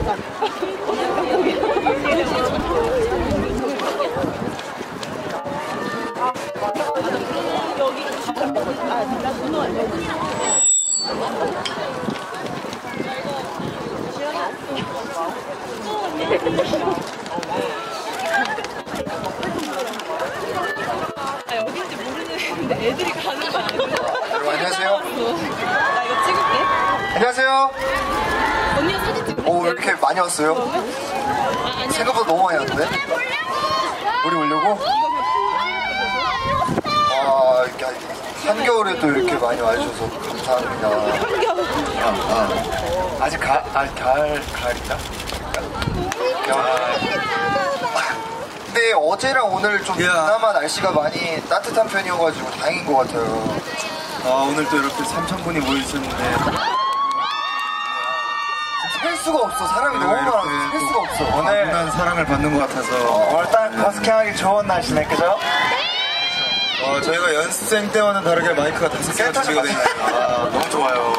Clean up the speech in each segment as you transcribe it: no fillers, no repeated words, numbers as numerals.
어딘지 모르는데 애들이 가는 거야. 여러분 안녕하세요. 나 이거 찍을게. 안녕하세요. 언니가 사진 찍을래? 오, 왜 이렇게 많이 왔어요? 생각보다 너무 많이 왔는데? 우리 오려고? 와, 이렇게 한겨울에 또 이렇게 많이 와주셔서 감사합니다. 아직 가을이다? 근데 어제랑 오늘 좀 그나마 날씨가 많이 따뜻한 편이어가지고 다행인 것 같아요. 오늘 또 이렇게 3,000분이 모이셨는데 셀 수가 없어. 사람이 너무 많아서 셀 수가 없어. 오늘 과분한 사랑을 받는 것 같아서 오늘 딱 버스킹하기 좋은 날씨네, 그죠? 저희가 연습생 때와는 다르게 마이크가 5개가 준비가 되어 있네요. 너무 좋아요.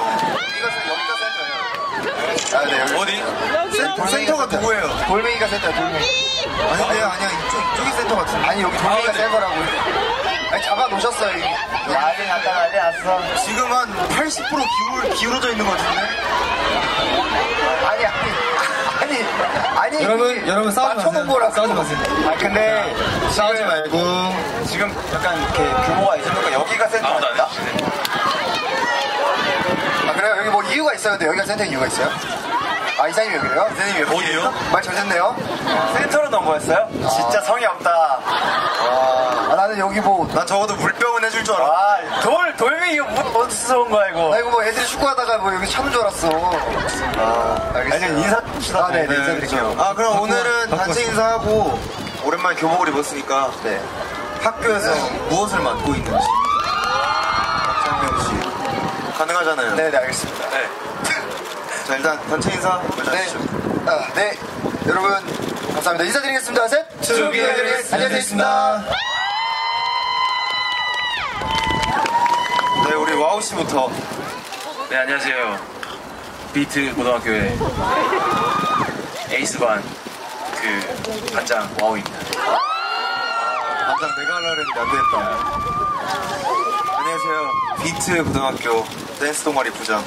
여기가 네, 여기. 어디? 센터가 누구예요? 돌멩이가 센터야, 돌멩이. 아니야 이쪽이 센터 같은데. 아니, 여기 돌멩이가 센 거라고. 아니, 잡아놓으셨어요, 이게. 난리 났다, 난리 났어. 지금 한 80% 기울어져 있는 것 같은데? 아니. 여러분 싸우지 맞춰본 거라고. 싸우지 마세요. 근데 싸우지 말고 지금 약간 이렇게 규모가 있으니까 여기가 센터 아닙니다? 그래요? 여기 뭐 이유가 있어요? 근데 여기가 센터인 이유가 있어요? 이사님이 여기래요? 이사님이 여기 어디요? 말 잘 듣네요? 센터로 넣은 거였어요? 진짜 성의 없다. 나는 여기 난 적어도 물병은 해줄 줄 알았어. 돌멩이 이거 어디서 온 거야, 이거? 이거 뭐 애들이 축구하다가 뭐 여기 참은 줄 알았어. 알겠어요. 인사, 네, 인사드릴게요. 그럼 오늘은 단체 인사하고 오랜만에 교복을 입었으니까 네. 학교에서 무엇을 맡고 있는지 각자 한 명씩 가능하잖아요. 네, 알겠습니다. 네. 자, 일단 단체 인사 먼저 하시죠. 네, 여러분 감사합니다. 인사드리겠습니다. 셋. 안녕하세요. 네, 우리 와우 씨부터. 네, 안녕하세요. 비트 고등학교의 에이스반 반장 와우입니다. 반장 내가 하려고 했는데 안 되겠다. 안녕하세요. 비트 고등학교 댄스 동아리 부장.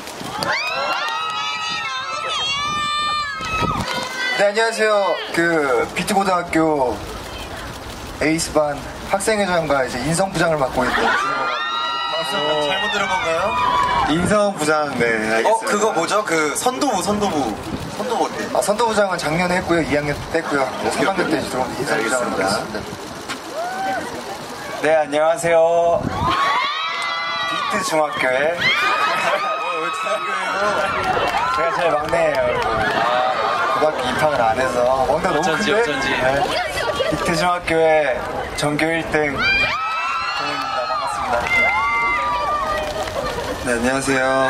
네, 안녕하세요. 비트 고등학교 에이스반 학생회장과 이제 인성부장을 맡고 있는 잘못 들은 건가요? 인성 부장, 네, 알겠습니다. 그거 뭐죠? 선도부 어때? 선도부장은 작년에 했고요. 2학년 때 했고요. 3학년 때 들어온 인성부장을 맡고 있습니다. 네, 안녕하세요. 비트 중학교의 왜 중학교예요? 제가 제일 막내예요. 고등학교 입학을 안 해서 뭔가 너무 큰데? 어쩐지. 네. 비트 중학교의 전교 1등 정우입니다. 반갑습니다. 네, 안녕하세요.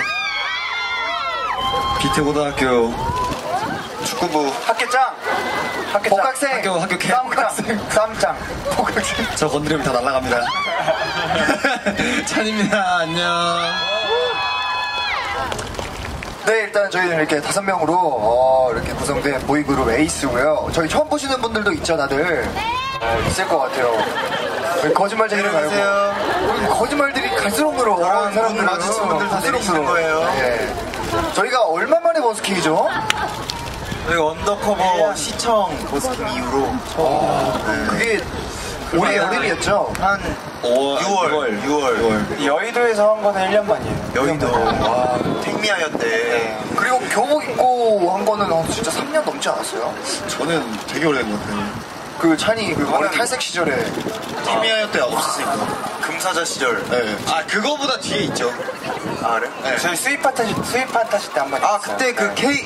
비트 고등학교 축구부 학교장! 복학생! 학교 쌈장! 복학생! 저 건드리면 다 날아갑니다. 찬입니다. 안녕. 네, 일단 저희는 이렇게 5명으로 이렇게 구성된 보이그룹 에이스고요. 저희 처음 보시는 분들도 있죠, 다들? 있을 것 같아요. 거짓말쟁이를 말고 거짓말들이 갈수록 늘어. 사람들 마주친 분들 다 내리시는 거예요. 네. 저희가 얼마 만에 버스킹이죠? 저희가 언더커버 시청 버스킹 이후로 처음. 그게 올해 여름이었죠? 한 6월. 여의도에서 한 거는 1년 만이에요. 여의도. 와, 택미하였대. 그리고 교복 입고 한 거는 진짜 3년 넘지 않았어요? 저는 되게 오래된 것 같아요. 찬이 머리 탈색 시절에 택미하였대 없었으니까. 금사자 시절. 네. 그거보다 뒤에 있죠. 그래? 네. 저희 수입 판타지 때 한 번 있었어요. 그때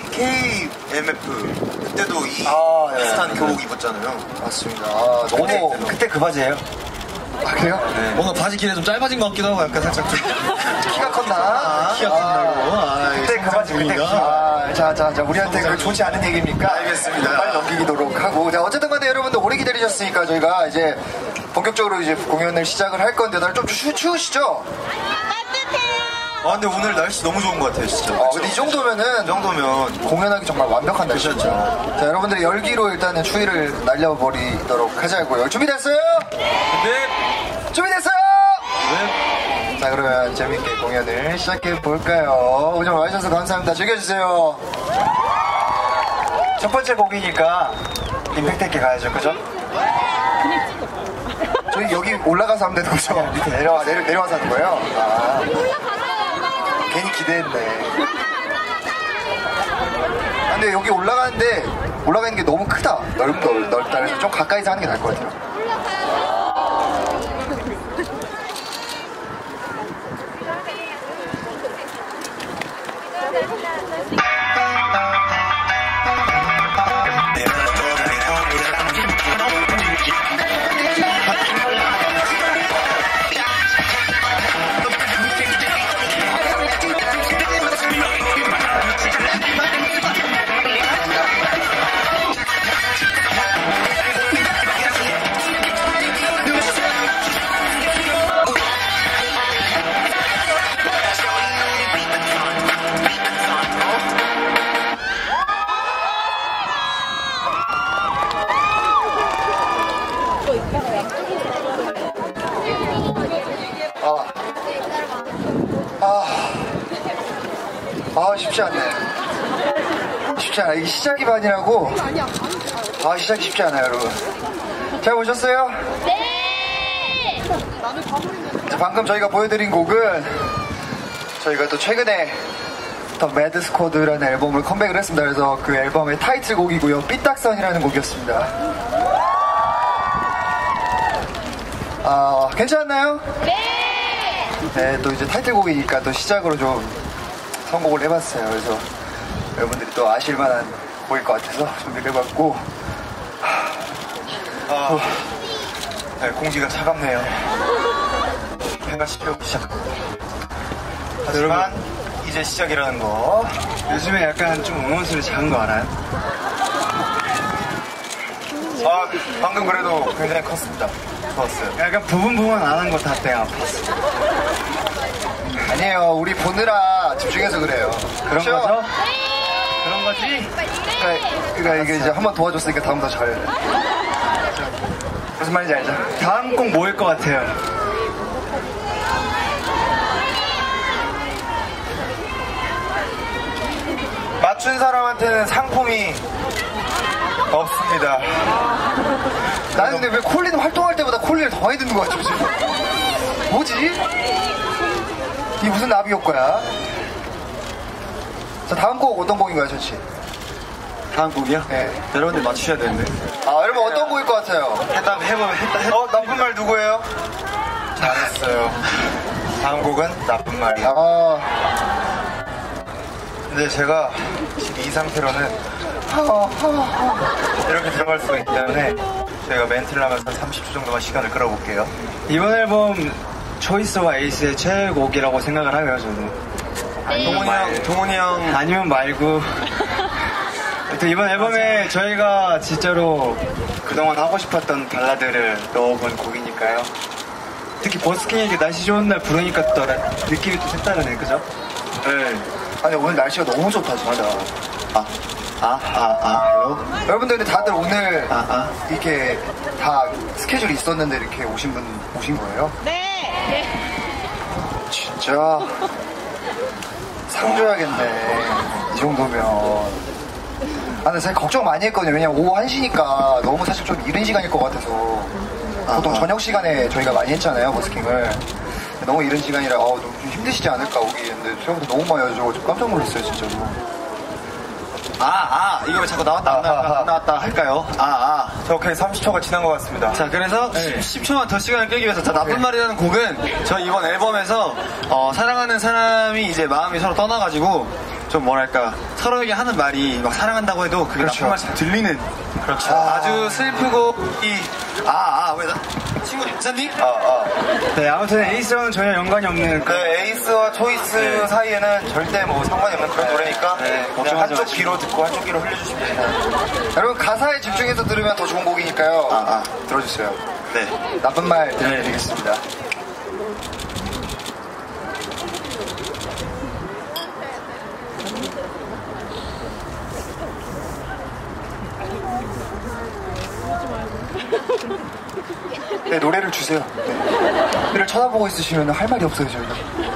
KMF 그때도 비슷한 교복 입었잖아요. 맞습니다. 그때 그 바지예요? 그래요? 네. 뭔가 바지 길이 좀 짧아진 것 같기도 하고 약간 살짝 좀 키가 컸나? 키가 컸다고. 그때 그 바지 그때 자, 우리한테 그 좋지 않은 얘기입니까? 알겠습니다. 빨리 넘기도록 하고. 자, 어쨌든 간에 여러분들 오래 기다리셨으니까 저희가 이제 본격적으로 이제 공연을 시작을 할 건데, 날 좀 추우시죠? 아 근데 오늘 날씨 너무 좋은 것 같아요 진짜. 근데 이 정도면은 공연하기 정말 완벽한 날씨죠. 자, 여러분들의 열기로 일단은 추위를 날려버리도록 하자고요. 준비됐어요? 네. 준비됐어요? 네. 자, 그러면 재밌게 공연을 시작해 볼까요? 오늘 와주셔서 감사합니다. 즐겨주세요. 첫 번째 곡이니까 임팩트 있게 가야죠, 그죠? 저희 여기 올라가서 하면 되는 거죠? 밑에 내려와서 하는 거예요? 아, 괜히 기대했네. 아, 근데 여기 올라가는 게 너무 크다. 넓다. 그래서 좀 가까이서 하는 게 나을 것 같아요. 쉽지 않네. 쉽지 않아. 이게 시작이 반이라고. 시작이 쉽지 않아요, 여러분. 잘 보셨어요? 네! 방금 저희가 보여드린 곡은 저희가 또 최근에 더 매드 스쿼드라는 앨범을 컴백을 했습니다. 그래서 그 앨범의 타이틀곡이고요. 삐딱선이라는 곡이었습니다. 괜찮았나요? 네, 또 이제 타이틀곡이니까 또 시작으로 좀 선곡을 해봤어요. 그래서 여러분들이 또 아실만한 곡일 것 같아서 준비를 해봤고. 네, 공기가 차갑네요. 해가 씹혀오기 시작합니다. 하지만 이제 시작이라는 거. 요즘에 약간 좀 음원수를 작은 거 알아요? 방금 그래도 굉장히 컸습니다. 좋았어요. 약간 부분 안 한 거 다 때가 아팠어. 아니에요. 우리 보느라 집중해서 그래요. 그런 그렇죠? 거죠? 그런 거지? 그러니까 이게 이제 한번 도와줬으니까 다음 더 잘해. 무슨 말인지 알죠? 다음 곡 뭐일 것 같아요? 맞춘 사람한테는 상품이 없습니다. 나는 근데 왜 콜리는 활동할 때보다 콜리를 더 많이 듣는 것 같죠, 지금? 뭐지? 이게 무슨 나비 효과야? 자, 다음 곡 어떤 곡인가요, 전씨? 다음 곡이요? 네. 여러분들 맞추셔야 되는데. 여러분 어떤 곡일 것 같아요? 일단 해보면 나쁜 말 누구예요? 잘했어요. 다음 곡은 나쁜 말이요. 근데 제가 지금 이 상태로는 이렇게 들어갈 수가 있기 때문에 저희가 멘트를 하면서 30초 정도만 시간을 끌어볼게요. 이번 앨범 초이스와 에이스의 최애곡이라고 생각을 하고요, 저는. 동훈이 형 아니면 말고. 또 이번 앨범에 저희가 진짜로 그동안 하고 싶었던 발라드를 넣어본 곡이니까요. 특히 버스킹에게 날씨 좋은 날 부르니까 또 느낌이 또 색다르네, 그죠? 네. 아니, 오늘 날씨가 너무 좋다, 진짜. 헬로? 여러분들 근데 다들 오늘 이렇게 다 스케줄이 있었는데 이렇게 오신 거예요? 네. 진짜 상 줘야겠네. 이 정도면. 근데 사실 걱정 많이 했거든요. 왜냐면 오후 1시니까 너무 사실 좀 이른 시간일 것 같아서. 보통 저녁 시간에 저희가 많이 했잖아요, 버스킹을. 너무 이른 시간이라 너무 좀 힘드시지 않을까 오기 했는데 생각보다 너무 많이 와줘서 깜짝 놀랐어요, 진짜로. 이거 왜 자꾸 나왔다 할까요? 저 그냥 30초가 지난 것 같습니다. 자, 그래서 10초만 더 시간을 끌기 위해서 나쁜 말이라는 곡은 저 이번 앨범에서 사랑하는 사람이 이제 마음이 서로 떠나가지고 좀 뭐랄까 서로에게 하는 말이 막 사랑한다고 해도 그게 나쁜 말처럼 들리는 그렇죠. 아주 슬프고 왜 친구 인사님? 네, 아무튼 에이스와는 전혀 연관이 없는 에이스와 초이스 사이에는 절대 뭐 상관이 없는 그런 노래니까 그냥 한쪽 귀로 듣고 한쪽 귀로 흘려주시면 됩니다. 여러분 가사에 집중해서 들으면 더 좋은 곡이니까요. 들어주세요. 네, 나쁜 말 들려드리겠습니다. 네, 노래를 주세요. 네. 노래를 쳐다보고 있으시면 할 말이 없어요, 저희가.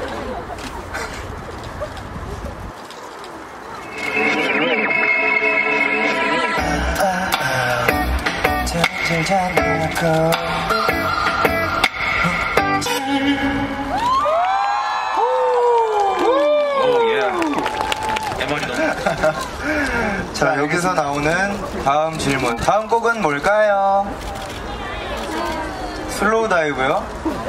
자, 여기서 나오는 다음 질문. 다음 곡은 뭘까요? 슬로우 다이브요?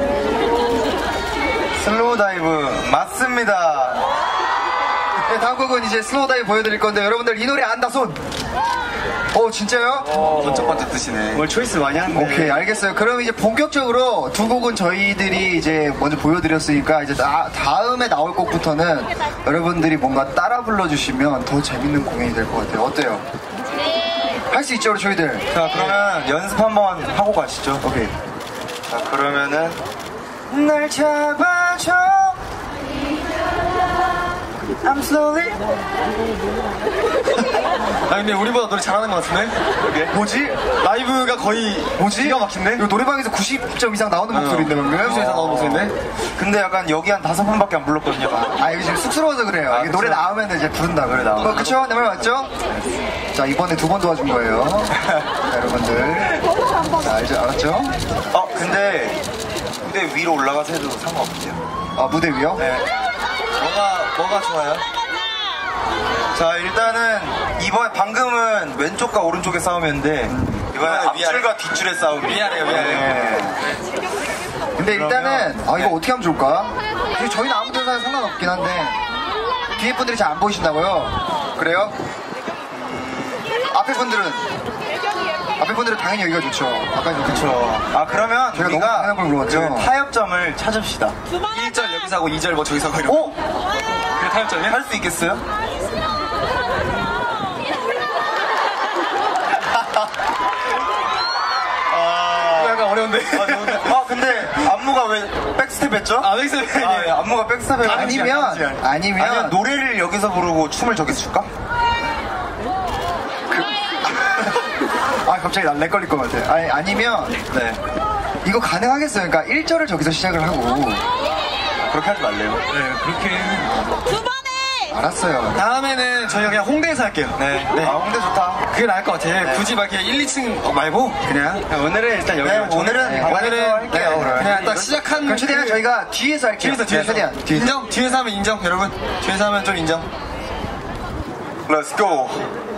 슬로우 다이브 맞습니다. 네, 다음 곡은 이제 슬로우 다이브 보여드릴 건데 여러분들 이 노래 안다 손! 진짜요? 번쩍번쩍 뜨시네. 오늘 초이스 많이 하는데. 오케이, 알겠어요. 그럼 이제 본격적으로 두 곡은 저희들이 이제 먼저 보여드렸으니까 이제 다음에 나올 곡부터는 여러분들이 뭔가 따라 불러주시면 더 재밌는 공연이 될 것 같아요. 어때요? 네. 할 수 있죠, 우리 저희들? 자, 그러면 연습 한번 하고 가시죠. 오케이. 자, 그러면은 날 잡아줘 I'm slowly. 아, 근데 우리보다 노래 잘하는 것 같은데? 뭐지? 라이브가 거의 뭐지? 기가 막힌데? 이거 노래방에서 90점 이상 나오는 목소리인데 방금? 90점 이상 나오는 목소리인데? 근데 약간 여기 한 5번밖에 안 불렀거든요. 이거 지금 쑥스러워서 그래요. 이게 노래 나오면 이제 부른다. 노래 나오면. 그쵸? 내 말 맞죠? 자, 이번에 2번 도와준 거예요. 자, 여러분들. 자, 이제 알았죠? 근데 무대 위로 올라가서 해도 상관없대요. 무대 위요? 네. 뭐가 좋아요? 자, 일단은 방금은 왼쪽과 오른쪽의 싸움이었는데 이번엔 앞줄과 뒷줄의 싸움. 미안해요. 근데 일단은 이거 어떻게 하면 좋을까? 저희는 아무 데나 상관없긴 한데 뒤에 분들이 잘 안 보이신다고요? 그래요? 앞에 분들은 당연히 여기가 좋죠. 아까 그쵸. 그러면 저희가 너무 우리가 당연한 걸 물어봤죠? 그 타협점을 찾읍시다. 1절 여기서 하고 2절 뭐 저기서 하고 이렇게. 그게 타협점이야? 할 수 있겠어요? 약간 어려운데. 근데 안무가 왜 백스텝 했죠? 백스텝. 안무가 백스텝 했죠. 아니면 노래를 여기서 부르고 춤을 저기서 출까? 갑자기 난 렉 걸릴 것 같아. 아니면 네. 이거 가능하겠어요? 그러니까 1절을 저기서 시작을 하고 그렇게 하지 말래요. 네, 그렇게. 두 번에! 알았어요. 다음에는 저희가 그냥 홍대에서 할게요. 네. 홍대 좋다. 그게 나을 것 같아. 굳이 막 이렇게 1, 2층 말고 그냥 오늘은 일단 여기. 오늘은 할게요. 그냥 딱 시작한. 그럼 최대한 저희가 뒤에서 할게요. 뒤에서. 최대한. 인정? 뒤에서 하면 인정, 여러분. 뒤에서 하면 좀 인정. Let's go.